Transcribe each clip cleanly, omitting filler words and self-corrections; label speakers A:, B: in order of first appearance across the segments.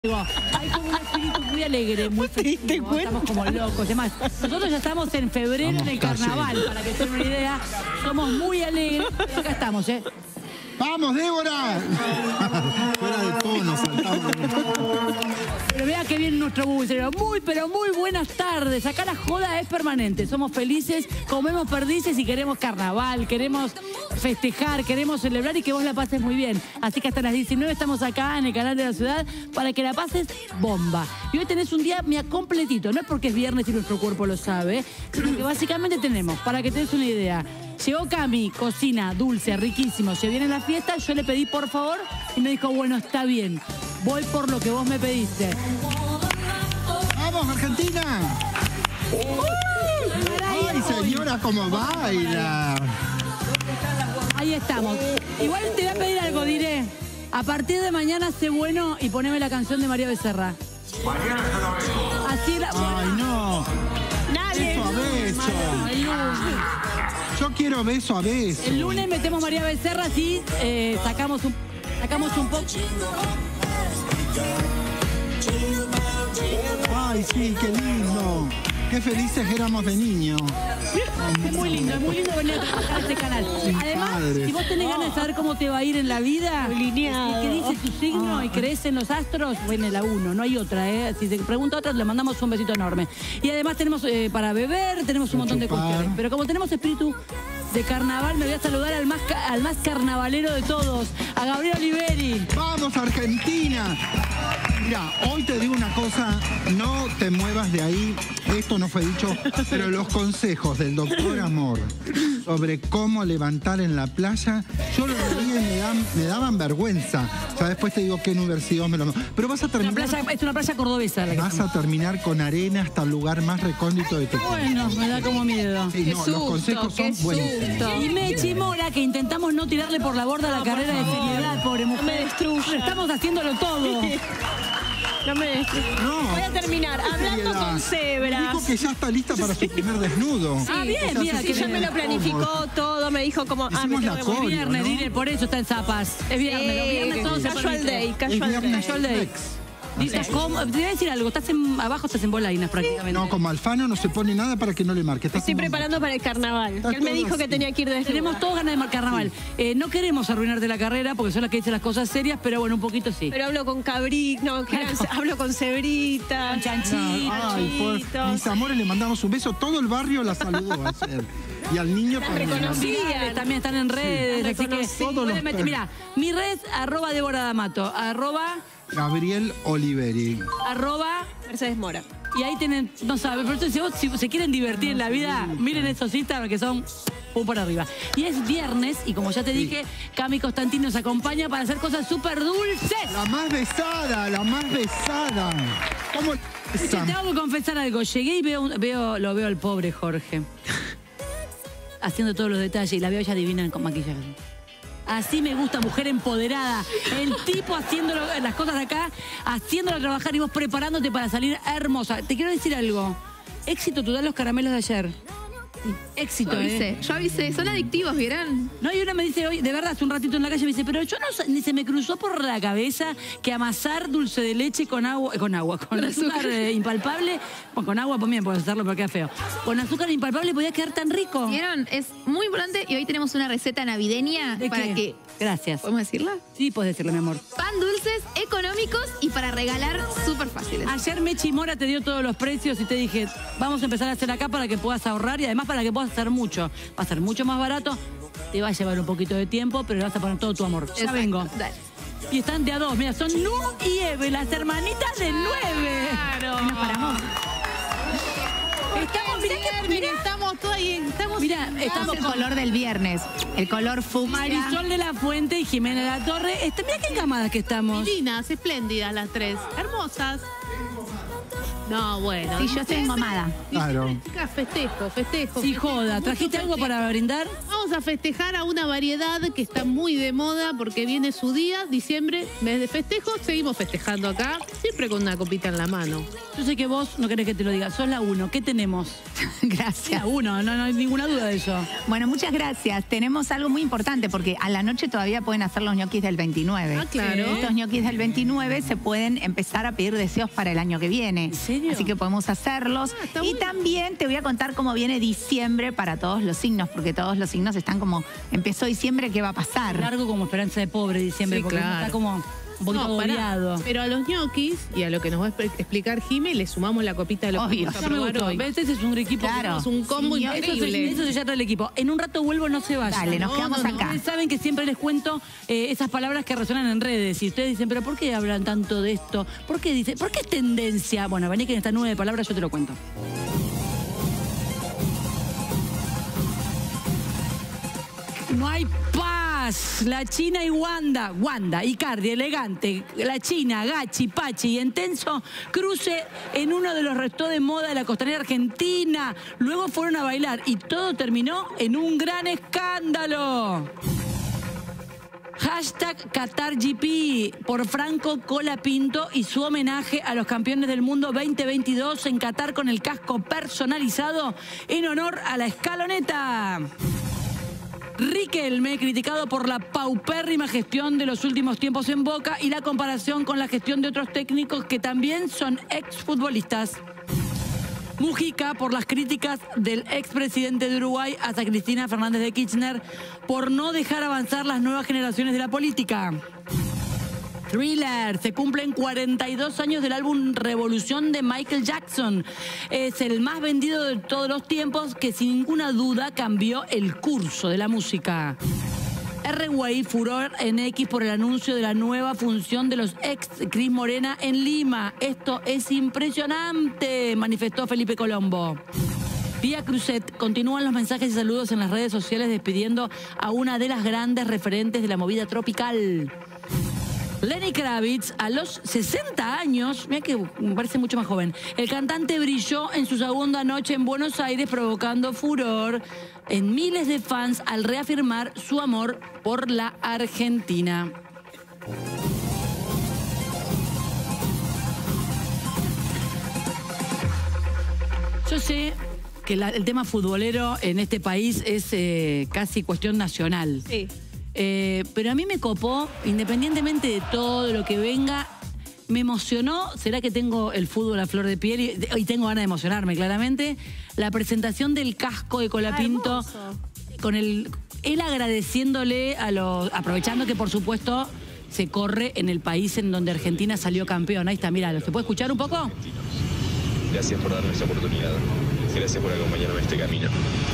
A: Hay como un espíritu muy alegre, muy festivo, estamos como locos. Además, nosotros ya estamos en febrero en el carnaval, para que tengan una idea. Somos muy alegres, pero acá estamos, ¿eh?
B: ¡Vamos, Débora! Fuera de tono, saltamos.
A: Pero vea que viene nuestro bucero. Pero muy buenas tardes. Acá la joda es permanente. Somos felices, comemos perdices y queremos carnaval, queremos festejar, queremos celebrar y que vos la pases muy bien. Así que hasta las 19 estamos acá en el canal de la ciudad para que la pases bomba. Y hoy tenés un día mía completito. No es porque es viernes y nuestro cuerpo lo sabe, sino que básicamente tenemos, para que te des una idea, llegó Cami, cocina, dulce, riquísimo. Se viene la fiesta, yo le pedí por favor y me dijo, bueno, está bien. Voy por lo que vos me pediste.
B: ¡Vamos, Argentina! ¡Ay, señora, cómo baila!
A: Ahí estamos. Igual te voy a pedir algo, diré. A partir de mañana, sé bueno y poneme la canción de María Becerra.
C: Mañana se la veo.
A: Así la...
B: ¡Ay, no!
A: Nadie.
B: ¡Beso a beso!
A: El lunes.
B: Yo quiero beso a beso.
A: El lunes metemos María Becerra, así sacamos un poco.
B: ¡Ay, sí, qué lindo! ¡Qué felices éramos de niños!
A: Es muy lindo venir a trabajar a este canal. Además,
B: padre.
A: si vos tenés ganas de saber cómo te va a ir en la vida, y qué dice tu signo y crees en los astros, bueno, la 1, no hay otra, ¿eh? Si te pregunta otra, le mandamos un besito enorme. Y además tenemos para beber, tenemos un montón de cuestiones. Pero como tenemos espíritu de carnaval, me voy a saludar al más carnavalero de todos, a Gabriel Oliveri.
B: ¡Vamos, Argentina! Mira, hoy te digo una cosa, no te muevas de ahí, esto no fue dicho, pero los consejos del doctor Amor sobre cómo levantar en la playa, yo lo veía y me daban vergüenza. O sea, después te digo qué universidad me lo... Pero vas a terminar...
A: Es una playa cordobesa la que
B: vas a terminar con arena hasta el lugar más recóndito de tu cuerpo.
A: Bueno, me da como miedo.
B: Sí, no, los consejos son buenísimos.
A: Y Mechi Mora, que intentamos no tirarle por la borda la carrera de seriedad, pobre mujer.
D: No me destruya.
A: Estamos haciéndolo todo.
D: No me destruya.
B: No.
D: Voy a terminar hablando con cebras.
B: Dijo que ya está lista para su primer desnudo.
A: Ah, bien, mira,
D: Sí,
A: que
D: ya me lo planificó todo, me dijo como...
B: Hicimos la
D: me
B: coreo,
A: viernes,
B: ¿no?
A: dile, por eso está en zapas. Es viernes, los viernes todos se
D: Casual
A: permite.
D: day,
B: Es
D: casual day.
B: viernes
A: Casual day.
B: flex.
A: Dice, ¿cómo? Te voy a decir algo, abajo estás en bolainas prácticamente.
B: No, como Alfano no se pone nada para que no le marque.
D: Estoy preparando para el carnaval.
B: Está
D: Que él me
B: todo
D: dijo que
B: así.
D: tenía que ir desnuda.
A: Tenemos todos ganas de marcar carnaval. No queremos arruinarte la carrera porque son las que dicen las cosas serias, pero bueno, un poquito sí.
D: Pero hablo con hablo con cebrita.
A: Con chanchito.
B: Ay, mis amores, le mandamos un beso. Todo el barrio la saludó ayer. Y al niño también.
A: Virales también están en redes, así que
B: Todos los perros.
A: mira, mi red @Débora D'Amato,
B: Gabriel Oliveri.
D: Mercedes Mora.
A: y ahí tienen, no saben, pero entonces si se quieren divertir en la vida, miren esos Instagram que son pum por arriba. Y es viernes y como ya te dije, Cami Constantino nos acompaña para hacer cosas súper dulces.
B: La más besada, la más besada. ¿Cómo
A: Te tengo que confesar algo, llegué y lo veo al pobre Jorge haciendo todos los detalles y la veo ya divina con maquillaje. Así me gusta, mujer empoderada. El tipo haciendo las cosas de acá, haciéndolo trabajar y vos preparándote para salir hermosa. Te quiero decir algo. Éxito total los caramelos de ayer. Éxito,
E: Yo avisé, son adictivos, ¿vieron?
A: No, y una me dice hoy, de verdad, hace un ratito en la calle, me dice, pero yo no, ni se me cruzó por la cabeza que amasar dulce de leche con azúcar impalpable, bueno, con agua también puedes hacerlo, pero queda feo. Con azúcar impalpable podía quedar tan rico.
E: ¿Vieron? Es muy importante y hoy tenemos una receta navideña
A: ¿De
E: para
A: qué?
E: que...
A: Gracias.
E: ¿Podemos decirla?
A: Sí, puedes decirlo, mi amor.
E: Pan dulces, económicos y para regalar súper fáciles.
A: Ayer Mechi Mora te dio todos los precios y te dije, vamos a empezar a hacer acá para que puedas ahorrar y además para que puedas hacer mucho. Va a ser mucho más barato, te va a llevar un poquito de tiempo, pero le vas a poner todo tu amor. Ya
E: Exacto,
A: vengo.
E: dale.
A: Y están de a dos, mira, son Nu y Eve, las hermanitas de 9.
D: Claro.
A: Nos paramos.
D: Estamos todos ahí.
A: Mira,
E: Estamos
A: estamos
E: el
A: con
E: color del viernes. El color fucsia.
A: Marisol de la Fuente y Jimena de la Torre. Mira qué camadas que estamos.
F: Divinas, espléndidas las tres, hermosas.
D: No, bueno.
F: Sí, yo estoy engomada.
B: Claro.
D: Festejo.
A: Sí, joda. ¿Trajiste algo para brindar?
D: Vamos a festejar a una variedad que está muy de moda porque viene su día, diciembre, mes de festejo. Seguimos festejando acá, siempre con una copita en la mano.
A: Yo sé que vos no querés que te lo diga. Sos la 1. ¿Qué tenemos?
F: Gracias.
A: La 1. No hay ninguna duda de eso.
F: Bueno, muchas gracias. Tenemos algo muy importante porque a la noche todavía pueden hacer los ñoquis del 29.
D: Ah, claro.
F: Estos ñoquis del 29 se pueden empezar a pedir deseos para el año que viene.
A: ¿En serio?
F: Así que podemos hacerlos.
D: Ah, está
F: Y
D: bueno.
F: también te voy a contar cómo viene diciembre para todos los signos, porque todos los signos están como, empezó diciembre, ¿qué va a pasar?
A: Largo como esperanza de pobre diciembre,
D: Sí,
A: porque uno
D: claro.
A: está como un poquito
D: No, pará.
A: agobiado.
D: Pero a los ñoquis y a lo que nos va a explicar Jime, le sumamos la copita de los que
F: Obvio.
D: vamos a
A: Ya me
D: probar
A: gustó.
D: hoy.
A: ¿Ves? Ese es un equipo.
F: Claro.
D: Tenemos un combo
F: Sí,
D: increíble.
A: Eso se llama el equipo. En un rato vuelvo, no se vayan.
F: Dale, nos quedamos acá.
A: Ustedes saben que siempre les cuento esas palabras que resuenan en redes. Y ustedes dicen, ¿pero por qué hablan tanto de esto? ¿Por qué es tendencia? Bueno, vení que en esta nube de palabras yo te lo cuento. No hay paz. La China y Wanda, Icardi, Elegante, la China, Gachi, Pachi y Intenso, cruce en uno de los restos de moda de la costanera argentina. Luego fueron a bailar y todo terminó en un gran escándalo. Hashtag QatarGP por Franco Colapinto y su homenaje a los campeones del mundo 2022 en Qatar con el casco personalizado en honor a la escaloneta. Riquelme, criticado por la paupérrima gestión de los últimos tiempos en Boca y la comparación con la gestión de otros técnicos que también son exfutbolistas. Mujica por las críticas del expresidente de Uruguay hasta Cristina Fernández de Kirchner por no dejar avanzar las nuevas generaciones de la política. Thriller, se cumplen 42 años del álbum Revolución de Michael Jackson. Es el más vendido de todos los tiempos que sin ninguna duda cambió el curso de la música. R-Way, furor en X por el anuncio de la nueva función de los ex Cris Morena en Lima. Esto es impresionante, manifestó Felipe Colombo. Vía Cruzet, continúan los mensajes y saludos en las redes sociales despidiendo a una de las grandes referentes de la movida tropical. Lenny Kravitz, a los 60 años, mira que me parece mucho más joven, el cantante brilló en su segunda noche en Buenos Aires provocando furor en miles de fans al reafirmar su amor por la Argentina. Yo sé que el tema futbolero en este país es casi cuestión nacional.
D: Sí.
A: Pero a mí me copó, independientemente de todo lo que venga, me emocionó, será que tengo el fútbol a flor de piel y tengo ganas de emocionarme claramente, la presentación del casco de Colapinto,
D: hermoso.
A: con él agradeciéndole aprovechando que por supuesto se corre en el país en donde Argentina salió campeón. Ahí está, míralo, ¿se puede escuchar un poco?
G: Gracias por darme esta oportunidad. Gracias por acompañarme en este camino.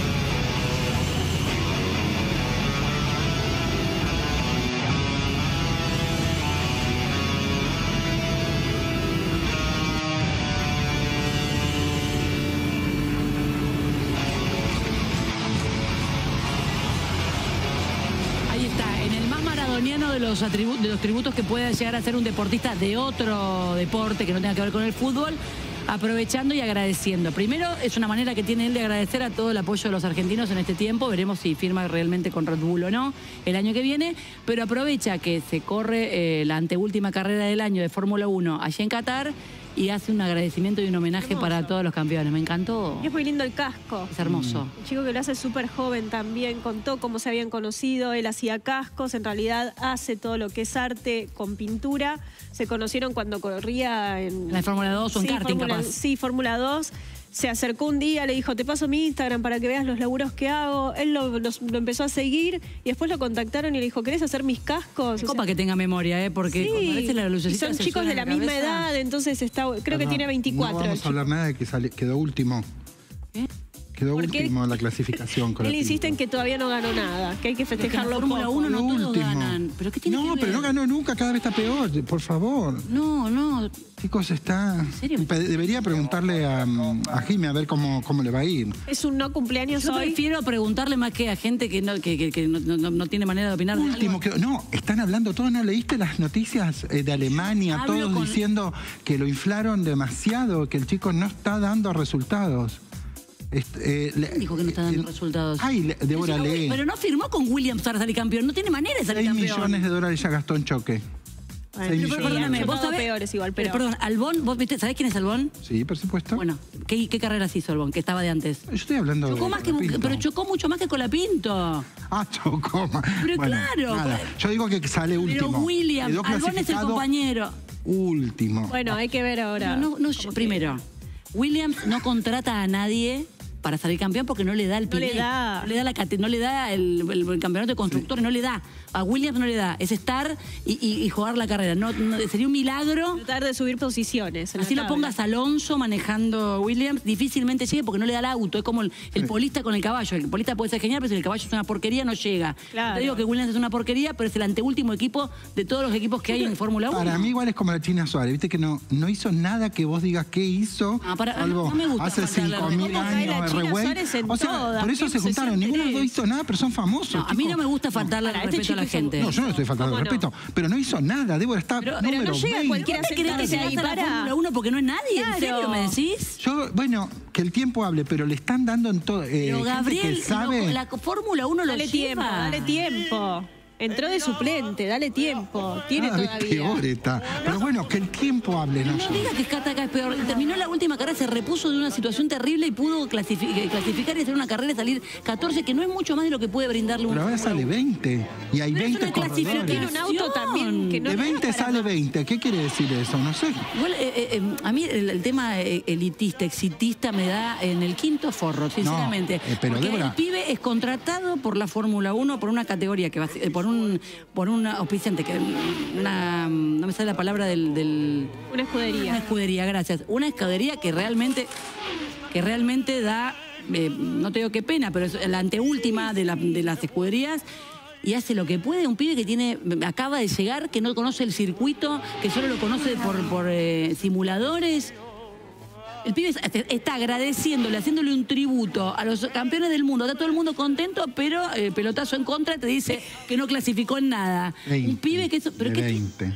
A: Ahí está, en el más maradoniano de los tributos que puede llegar a ser un deportista de otro deporte que no tenga que ver con el fútbol, aprovechando y agradeciendo. Primero, es una manera que tiene él de agradecer a todo el apoyo de los argentinos en este tiempo. Veremos si firma realmente con Red Bull o no el año que viene. Pero aprovecha que se corre la anteúltima carrera del año de Fórmula 1 allí en Qatar y hace un agradecimiento y un homenaje
D: Hermoso.
A: para todos los campeones. Me encantó.
H: Es muy lindo el casco.
A: Es hermoso.
H: Un chico que lo hace súper joven también, contó cómo se habían conocido, él hacía cascos, en realidad hace todo lo que es arte con pintura. Se conocieron cuando corría en...
A: La Fórmula 2 o en karting, capaz.
H: Sí, Fórmula 2. Se acercó un día, le dijo, te paso mi Instagram para que veas los laburos que hago. Él lo empezó a seguir y después lo contactaron y le dijo, ¿querés hacer mis cascos?
A: Copa que tenga memoria, porque
H: sí,
A: cuando a veces la
H: y
A: lucecita
H: son
A: se
H: chicos
A: suena
H: de la
A: en
H: misma
A: cabeza.
H: edad, entonces creo que tiene 24.
B: No vamos a hablar nada de que quedó último. Quedó
H: Porque
B: último en la clasificación.
H: él insiste en que todavía no ganó nada, que hay que
A: Porque en la
H: festejarlo
A: Fórmula
H: poco.
A: 1 no todos
B: Último.
A: ganan. ¿Pero qué tiene que
B: No,
A: ver?
B: pero no ganó nunca, cada vez está peor, por favor.
A: No.
B: Chicos, está...
A: serio?
B: Debería preguntarle a Jimmy a ver cómo le va a ir.
H: Es un no cumpleaños
A: Yo
H: hoy.
A: prefiero preguntarle más que a gente que no tiene manera de opinar. de
B: Último,
A: algo.
B: no, están hablando todos, ¿no leíste las noticias de Alemania?
A: Hablo
B: Todos
A: con-
B: diciendo que lo inflaron demasiado, que el chico no está dando resultados.
A: Dijo que no está dando resultados.
B: Ay, Débora,
A: Pero,
B: lee.
A: pero no firmó con Williams para salir campeón. No tiene manera de salir
B: 6
A: campeón.
B: millones de dólares ya gastó en choque.
H: Bueno,
B: 6
H: pero
B: millones.
A: Perdóname,
H: han
A: vos
H: chocado
A: sabés.
H: peores igual, pero...
A: Perdón, Albón, vos viste, ¿sabés quién es Albón?
B: Sí, por supuesto.
A: Bueno, ¿qué carreras hizo Albón? Que estaba de antes.
B: Yo estoy hablando
A: Chocó
B: de
A: más que,
B: Colapinto.
A: pero chocó mucho más que Colapinto.
B: Chocó más.
A: Pero
B: Bueno,
A: claro,
B: nada.
A: pues-
B: Yo digo que sale último.
A: Pero Williams,
B: Quedó
A: Albón es el
B: clasificado
A: compañero.
B: Último.
H: Bueno, hay que ver ahora.
A: Primero, Williams no contrata a nadie para salir campeón porque no le da el
H: No le
A: piné.
H: da.
A: No le da el campeonato de constructores, no le da. A Williams no le da. Es estar y jugar la carrera. Sería un milagro.
H: Tratar de subir posiciones. en la
A: Así lo
H: tabla.
A: pongas a Alonso manejando Williams, difícilmente llegue porque no le da el auto. Es como el polista con el caballo. El polista puede ser genial, pero si el caballo es una porquería, no llega.
H: Claro.
A: Te digo que Williams es una porquería, pero es el anteúltimo equipo de todos los equipos que hay en Fórmula 1.
B: Para mí igual es como la China Suárez, viste que no hizo nada que vos digas qué hizo.
A: No me gusta
B: hace
A: faltarle
B: 5.000
H: ¿Cómo cae la
B: años
H: China
B: Rewey.
H: Suárez en
B: O sea,
H: todas?
B: por eso
H: ¿Quién
B: se juntaron,
H: se
B: ninguno de los dos
H: interesa?
B: hizo nada, pero son famosos.
A: No, a mí
B: chicos.
A: no me gusta faltarle
H: Para
A: el
H: este
A: respeto a la
H: chico
A: gente.
B: No, yo no estoy faltando de
H: ¿Cómo no?
B: respeto, pero no hizo nada. Débora está
H: Pero
B: número
H: no llega
B: 20.
H: cualquiera
A: ¿Vos te crees que
H: sentarse
A: se
H: ahí
A: gasta la
H: para...
A: Fórmula 1 porque no es nadie? ¿En
H: Claro.
A: serio me decís?
B: Yo, bueno, que el tiempo hable, pero le están dando en todo.
A: Pero
B: gente
A: Gabriel,
B: que sabe.
A: la Fórmula 1 lo
H: Dale tiempo,
A: lleva.
H: dale tiempo. Entró de suplente, dale tiempo. Tiene
B: Cada vez
H: todavía.
B: peor está. Pero bueno, que el tiempo hable, no
A: No
B: yo.
A: digas que Cata acá es peor. Terminó la última carrera, se repuso de una situación terrible y pudo clasificar y hacer una carrera y salir 14, que no es mucho más de lo que puede brindarle un.
B: Pero ahora sale 20 y hay
A: Pero es
B: 20
A: una clasificación.
B: corredores.
H: Tiene un auto también que no
B: De
H: le da
B: 20
H: para
B: sale
H: más.
B: 20. ¿Qué quiere decir eso? No sé.
A: Igual, a mí el tema elitista, exitista, me da en el quinto forro, sinceramente.
B: pero
A: porque
B: Débora-
A: el pibe es contratado por la Fórmula 1 por una categoría, que va a ser- por un auspiciante, que no me sale la palabra
H: Una
A: Una
H: escudería.
A: escudería, gracias. Una escudería que realmente da, no te digo qué pena, pero es la anteúltima de las escuderías. Y hace lo que puede, un pibe que acaba de llegar, que no conoce el circuito, que solo lo conoce por simuladores. El pibe está agradeciéndole, haciéndole un tributo a los campeones del mundo. Está todo el mundo contento, pero pelotazo en contra te dice que no clasificó en nada.
B: 20,
A: Un pibe que... ¿Pero
B: de
A: qué?
B: 20.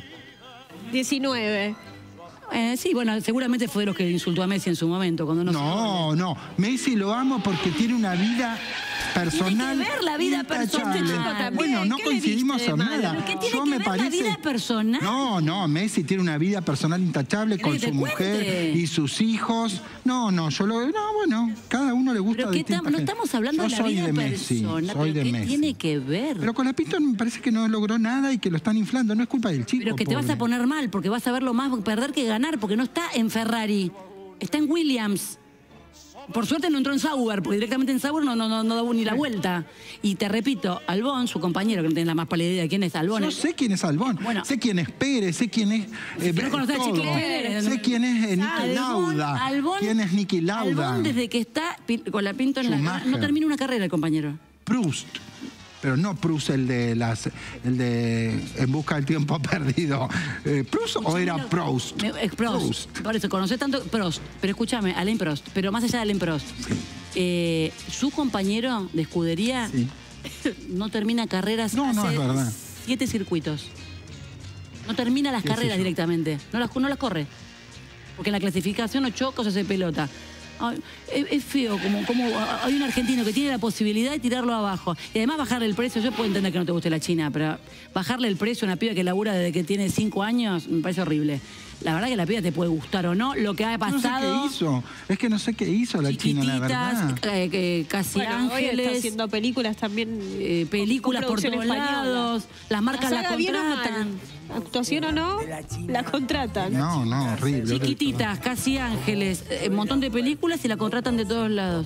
H: 19.
A: Sí, bueno, seguramente fue de los que insultó a Messi en su momento. Cuando
B: No. Messi lo amo porque tiene una vida personal.
A: Tiene que ver la vida
B: intachable.
A: personal.
B: Bueno, no
H: ¿Qué le
B: coincidimos
H: viste de
B: en
H: malo?
B: nada.
A: ¿Pero qué tiene
B: Yo
A: que
B: me
A: ver la
B: parece...
A: vida personal?
B: No, Messi tiene una vida personal intachable
A: ¿Querés
B: con
A: que te
B: su mujer
A: cuente?
B: y sus hijos. No, bueno, cada uno le gusta
A: Pero
B: de
A: que
B: distinta
A: no
B: gente.
A: estamos hablando
B: Yo
A: de la
B: soy
A: vida
B: de Messi,
A: personal.
B: soy
A: pero
B: de
A: ¿qué
B: Messi.
A: tiene que ver?
B: Pero con la Pinto me parece que no logró nada y que lo están inflando. No es culpa del chico.
A: Pero que te vas a
B: pobre.
A: poner mal, porque vas a verlo más perder que ganar, porque no está en Ferrari, está en Williams. Por suerte no entró en Sauber, porque directamente en Sauber no daba ni la vuelta. Y te repito, Albón, su compañero, que no tenés la más pálida idea de quién es Albón.
B: Yo sé quién es Albón,
A: Bueno.
B: sé quién es Pérez, sé quién es
A: no conocés a
B: todo.
A: Chiqui Pérez.
B: Sé quién es Niki Lauda, quién es Niki Lauda.
A: Albón, desde que está con la Pinto en la
B: Schumacher.
A: no termina una carrera el compañero.
B: Proust. Pero no Proust el de En busca del tiempo perdido. ¿Proust o era Proust?
A: Es Prost. Por eso, conocés tanto Prost. Pero escúchame, Alain Prost. Pero más allá de Alain Prost. Su compañero de escudería
B: Sí.
A: no termina carreras
B: No,
A: hace
B: es verdad.
A: 7 circuitos. No termina las
B: ¿Qué sé
A: carreras
B: yo?
A: directamente. No las corre. Porque en la clasificación o choca o se hace pelota. Ay, es feo, como hay un argentino que tiene la posibilidad de tirarlo abajo. Y además bajarle el precio, yo puedo entender que no te guste la China, pero bajarle el precio a una piba que labura desde que tiene 5 años me parece horrible. La verdad que la piba te puede gustar o no, lo que ha
B: No sé
A: pasado...
B: qué hizo. Es que no sé qué hizo la China, la verdad.
A: Chiquititas, casi
H: Bueno, hoy está
A: ángeles,
H: haciendo películas también.
A: películas
H: con
A: por
H: producción
A: todos
H: española.
A: lados, las marcas la
H: saga bien o mal.
A: contratan.
H: Actuación o no, la contratan.
B: No, horrible.
A: Chiquititas, casi ángeles, un montón de películas y la contratan de todos lados.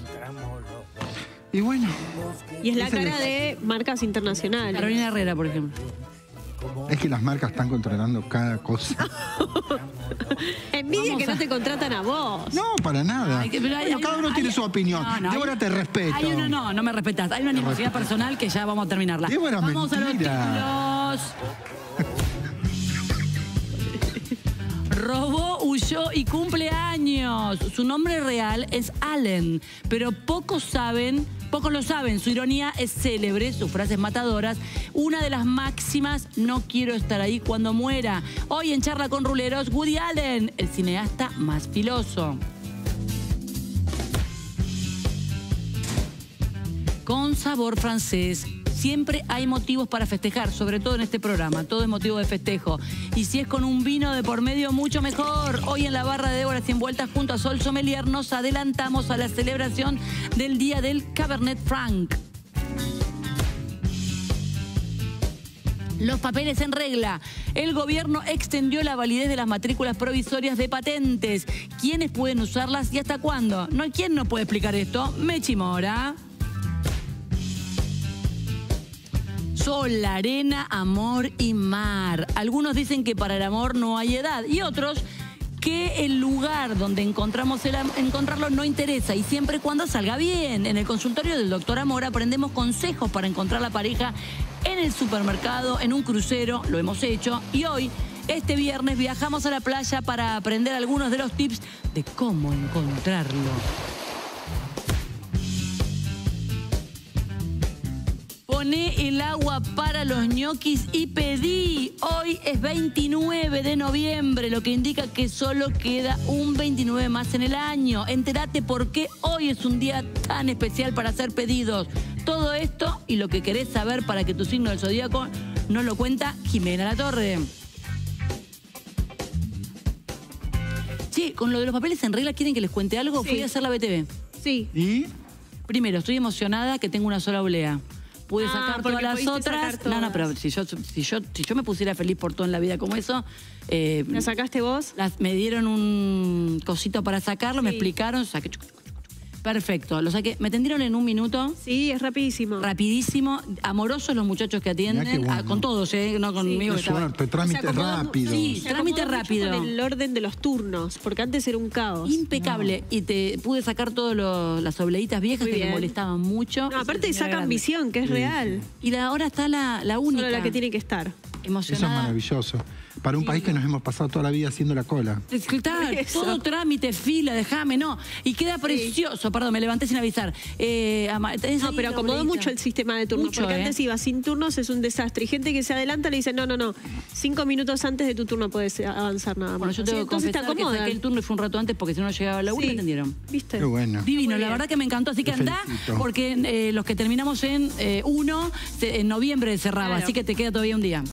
B: Y bueno.
H: Y es la
B: ese
H: cara de marcas internacionales.
A: Carolina Herrera, por ejemplo.
B: Es que las marcas están controlando cada cosa.
H: Envidia que no te contratan a vos.
B: No, para nada.
A: Ay, pero
B: Bueno, cada uno tiene su opinión. Débora, te respeto.
A: No me respetas. Hay una animosidad personal que ya vamos a terminarla.
B: Débora,
A: vamos a los
B: mentira.
A: títulos. Robó, huyó y cumple años. Su nombre real es Allen, pero pocos lo saben. Su ironía es célebre, sus frases matadoras. Una de las máximas, no quiero estar ahí cuando muera. Hoy en Charla con Ruleros, Woody Allen, el cineasta más filoso. Con sabor francés. Siempre hay motivos para festejar, sobre todo en este programa. Todo es motivo de festejo. Y si es con un vino de por medio, mucho mejor. Hoy en la barra de Débora Cien Vueltas, junto a Sol Sommelier, nos adelantamos a la celebración del Día del Cabernet Franc. Los papeles en regla. El gobierno extendió la validez de las matrículas provisorias de patentes. ¿Quiénes pueden usarlas y hasta cuándo? ¿Quién no puede explicar esto? Mechi Mora. Sol, arena, amor y mar. Algunos dicen que para el amor no hay edad y otros que el lugar donde encontrarlo no interesa y siempre y cuando salga bien. En el consultorio del doctor Amor aprendemos consejos para encontrar la pareja en el supermercado, en un crucero, lo hemos hecho, y hoy, este viernes, viajamos a la playa para aprender algunos de los tips de cómo encontrarlo. Poné el agua para los ñoquis y pedí. Hoy es 29 de noviembre, lo que indica que solo queda un 29 más en el año. Entérate por qué hoy es un día tan especial para hacer pedidos. Todo esto y lo que querés saber para que tu signo del zodíaco nos lo cuenta Jimena Latorre. Che, con lo de los papeles en regla, ¿quieren que les cuente algo?
H: Sí.
A: Fui a hacer la BTV.
H: Sí.
B: ¿Y?
A: Primero, estoy emocionada que tengo una sola oblea. Pude sacar todas las otras. No, pero si yo me pusiera feliz por todo en la vida como eso.
H: ¿La sacaste vos?
A: Me dieron un cosito para sacarlo, me explicaron, saqué. Perfecto, lo saqué. Me atendieron en un minuto.
H: Sí, es rapidísimo.
A: Rapidísimo, amorosos los muchachos que atienden.
B: Mirá qué bueno.
A: Con todos, no conmigo.
B: Qué suerte, trámite rápido.
A: Sí, trámite rápido.
H: Con el orden de los turnos, porque antes era un caos.
A: Impecable. Y te pude sacar todas las obleitas viejas
H: Muy
A: que me
H: bien.
A: molestaban mucho.
H: No, aparte sacan visión, que es real.
A: Y ahora está la única.
H: Solo la que tiene que estar.
A: Emocionada.
B: Eso es maravilloso. Para un país que nos hemos pasado toda la vida haciendo la cola.
A: Está
H: Eso.
A: todo trámite, fila, déjame, no. Y queda precioso, perdón, me levanté sin avisar.
H: No, pero acomodó mucho el sistema de turnos,
A: Mucho,
H: porque antes iba sin turnos, es un desastre. Y gente que se adelanta le dice, no, 5 minutos antes de tu turno puedes avanzar nada más.
A: Bueno, yo tengo que
H: Entonces te
A: confesar que
H: acomodan.
A: saqué el turno y fue un rato antes porque si no llegaba a la 1
H: Sí.
A: me atendieron.
H: ¿Viste?
B: Qué bueno.
A: Divino,
H: Muy
A: la
H: bien.
A: verdad que me encantó. Así que
B: Te
A: andá,
B: felicito.
A: porque los que terminamos en 1, en noviembre cerraba,
H: Claro.
A: así que te queda todavía un día.